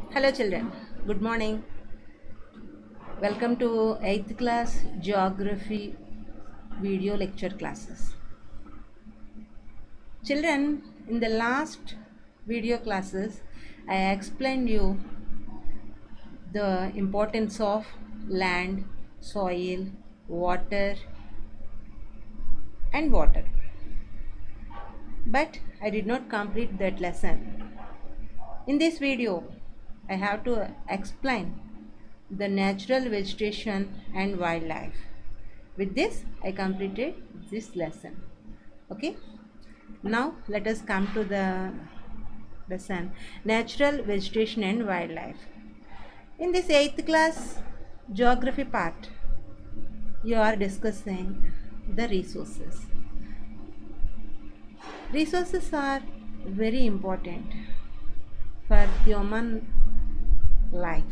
Hello children, good morning. Welcome to 8th class geography video lecture classes. Children, in the last video classes, I explained you the importance of land, soil, water and water. But I did not complete that lesson. In this video, I have to explain the natural vegetation and wildlife. With this, I completed this lesson. Okay. Now, let us come to the lesson natural vegetation and wildlife. In this 8th class geography part, you are discussing the resources. Resources are very important for human life.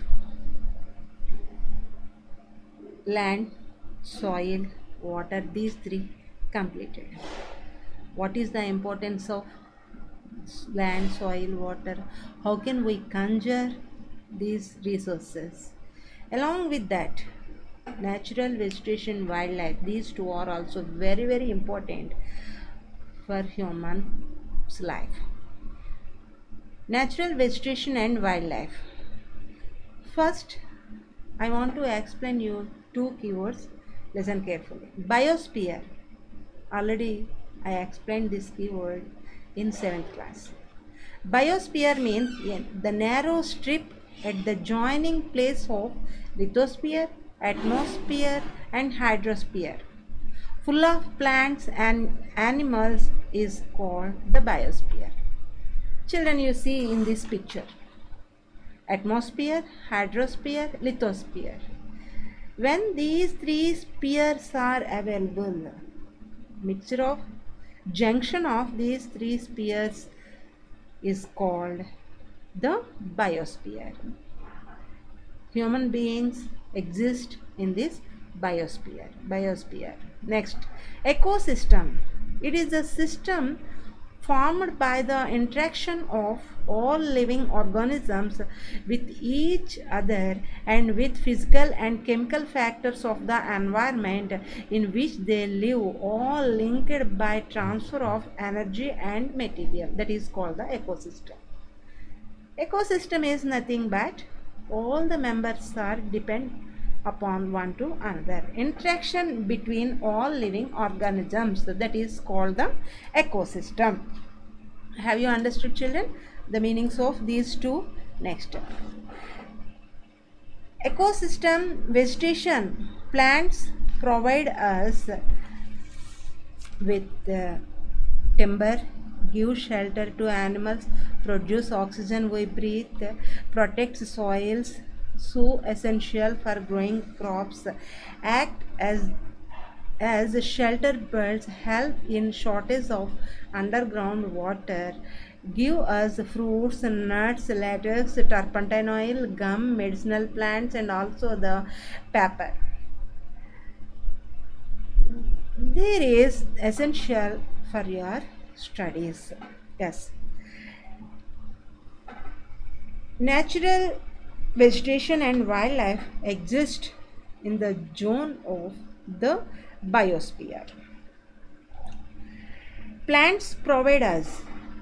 Land, soil, water, these three completed. What is the importance of land, soil, water? How can we conjure these resources? Along with that, natural vegetation, wildlife, these two are also very important for human's life. Natural vegetation and wildlife. First, I want to explain you two keywords. Listen carefully. Biosphere. Already I explained this keyword in 7th class. Biosphere means the narrow strip at the joining place of lithosphere, atmosphere and hydrosphere, full of plants and animals, is called the biosphere. Children, you see in this picture atmosphere, hydrosphere, lithosphere. When these three spheres are available, mixture of junction of these three spheres is called the biosphere. Human beings exist in this biosphere. Next, ecosystem. It is a system formed by the interaction of all living organisms with each other and with physical and chemical factors of the environment in which they live, all linked by transfer of energy and material. That is called the ecosystem. Ecosystem is nothing but all the members are depend upon one to another. Interaction between all living organisms, that is called the ecosystem. Have you understood, children, the meanings of these two? Next, ecosystem, vegetation, plants provide us with timber, give shelter to animals, produce oxygen we breathe, protects soils, so essential for growing crops, act as shelter birds, help in shortage of underground water, give us fruits, nuts, latex, turpentine oil, gum, medicinal plants and also the paper. There is essential for your studies. Yes. Natural vegetation and wildlife exist in the zone of the biosphere. Plants provide us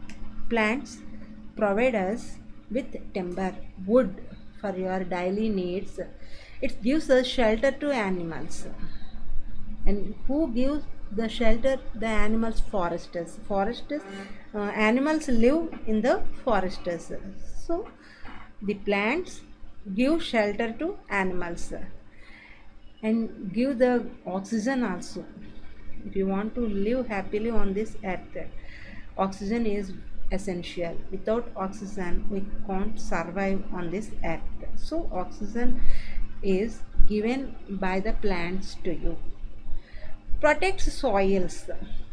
with timber, wood for your daily needs. It gives us shelter to animals. And who gives the shelter? The animals. Foresters, animals live in the forests. So the plants give shelter to animals and give the oxygen also. If you want to live happily on this earth, oxygen is essential. Without oxygen we can't survive on this earth. So oxygen is given by the plants to you. Protects soils.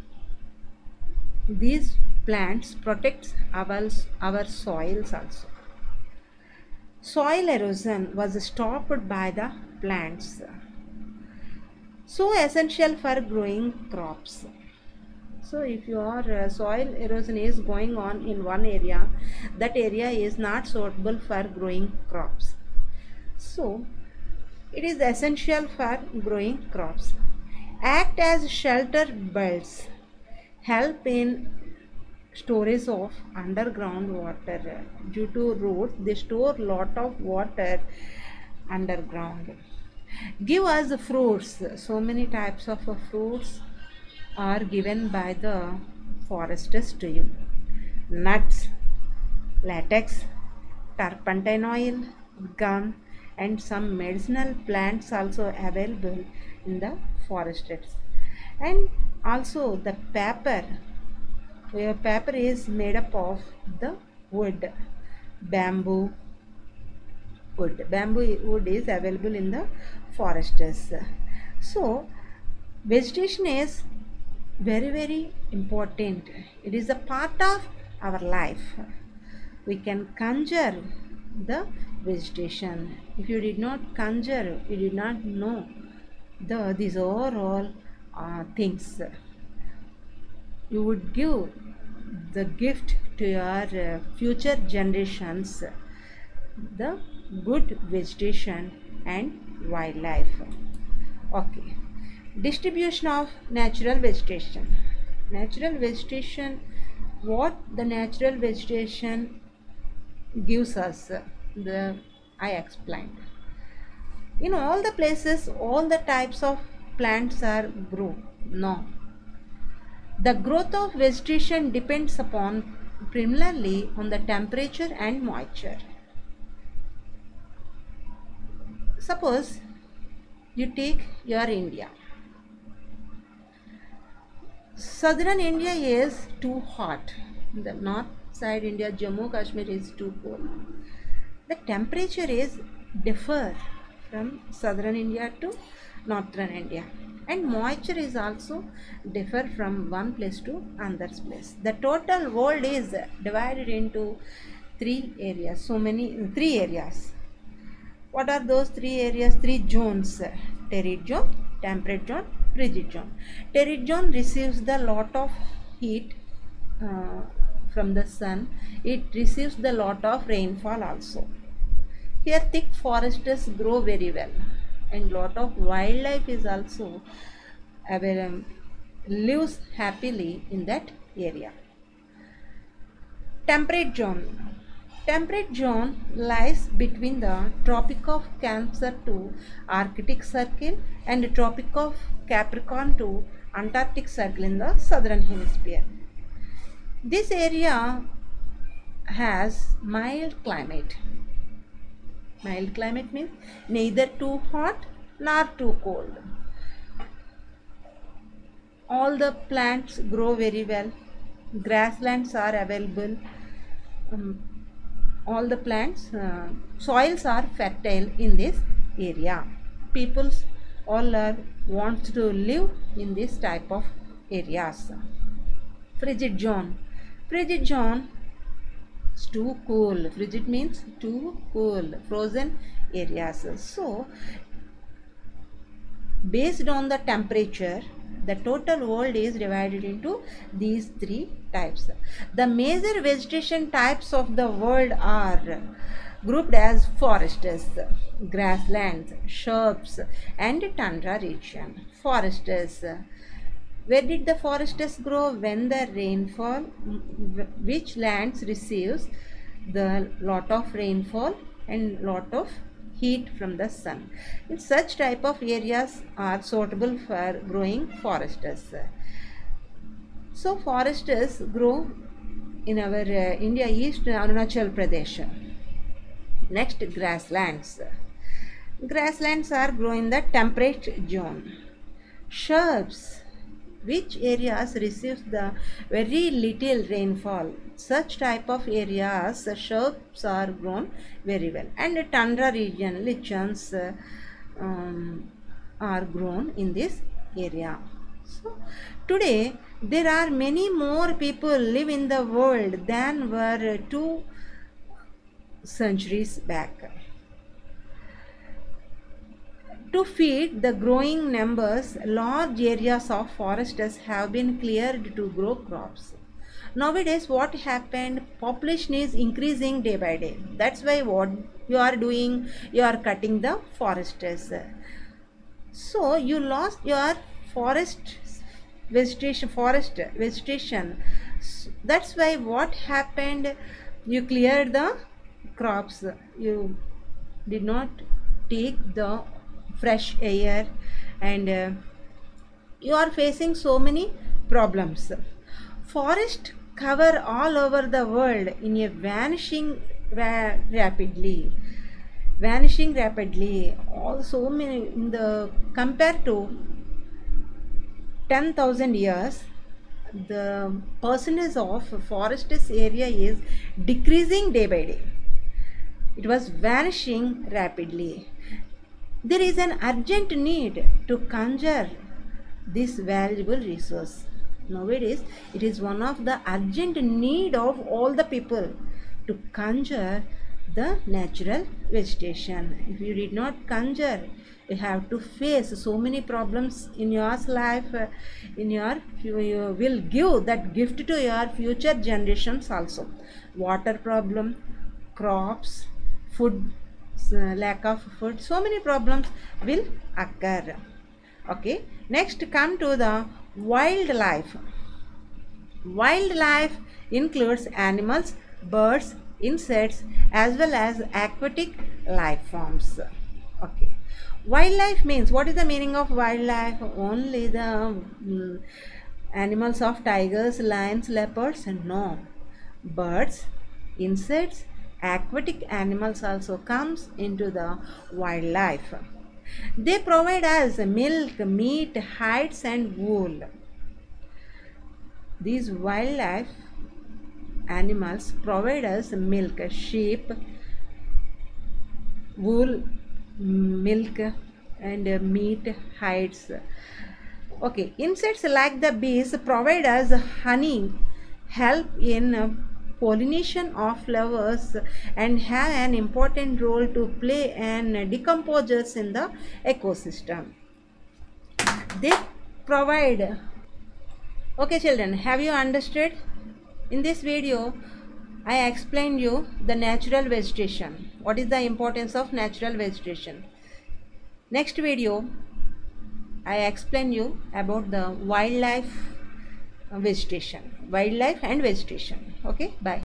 These plants protect our soils also. Soil erosion was stopped by the plants, so essential for growing crops. So if your soil erosion is going on in one area, that area is not suitable for growing crops. So it is essential for growing crops. Act as shelter belts, help in storage of underground water. Due to roots, they store lot of water underground. Give us fruits. So many types of fruits are given by the foresters to you. Nuts, latex, turpentine oil, gum, and some medicinal plants also available in the forests. And also the paper, where paper is made up of the wood, bamboo wood. Bamboo wood is available in the forests. So vegetation is very important. It is a part of our life. We can conjure the vegetation. If you did not conjure, you did not know these are all things. You would give the gift to your future generations, the good vegetation and wildlife. Okay. Distribution of natural vegetation. Natural vegetation, what the natural vegetation gives us, I explained. In all the places, all the types of plants are grow. No. The growth of vegetation depends upon primarily on the temperature and moisture. Suppose you take your India. Southern India is too hot. The north side India, Jammu Kashmir is too cold. The temperature is differ from southern India to northern India, and moisture is also differ from one place to another place. The total world is divided into three areas. Three areas. What are those three areas? Three zones: torrid zone, temperate zone, frigid zone. Torrid zone receives the lot of heat from the sun. It receives the lot of rainfall also. Here thick forests grow very well, and lot of wildlife is also available, lives happily in that area. Temperate zone. Temperate zone lies between the Tropic of Cancer to Arctic Circle and Tropic of Capricorn to Antarctic Circle in the southern hemisphere. This area has mild climate. Mild climate means neither too hot nor too cold. All the plants grow very well. Grasslands are available. All the plants, soils are fertile in this area. Peoples all want to live in this type of areas. Frigid zone. Frigid zone is too cool. Frigid means too cool. Frozen areas. So based on the temperature, the total world is divided into these three types. The major vegetation types of the world are grouped as forests, grasslands, shrubs, and tundra region. Forests. Where did the forests grow? When the rainfall, which lands receives the lot of rainfall and lot of heat from the sun. In such type of areas are suitable for growing forests. So forests grow in our India East Arunachal Pradesh. Next, grasslands. Grasslands are grow in the temperate zone. Shrubs, which areas receives the very little rainfall. Such type of areas, shrubs are grown very well. And the tundra region, lichens are grown in this area. So today there are many more people live in the world than were 2 centuries back. To feed the growing numbers, large areas of forests have been cleared to grow crops. Nowadays, what happened? Population is increasing day by day. That's why what you are doing, you are cutting the forests. So you lost your forest vegetation. That's why what happened? You cleared the crops. You did not take the fresh air, and you are facing so many problems. Forest cover all over the world in a vanishing rapidly. Also many in the compared to 10,000 years, the percentage of forest area is decreasing day by day. It was vanishing rapidly. There is an urgent need to conserve this valuable resource. Nowadays, it is one of the urgent need of all the people to conserve the natural vegetation. If you did not conserve, you have to face so many problems in your life. You will give that gift to your future generations also. Water problem, crops, food, lack of food, so many problems will occur. Okay, next come to the wildlife. Wildlife includes animals, birds, insects, as well as aquatic life forms. Okay, wildlife means, what is the meaning of wildlife? Only the animals of tigers, lions, leopards? No, birds, insects, aquatic animals also comes into the wildlife. They provide us milk, meat, hides, and wool. These wildlife animals provide us milk, sheep, wool, milk, and meat, hides. Okay, insects like the bees provide us honey, help in pollination of flowers, and have an important role to play and decomposers in the ecosystem. They provide. Okay children, have you understood? In this video, I explained you the natural vegetation. What is the importance of natural vegetation? Next video, I explain you about the wildlife and vegetation. Okay, bye.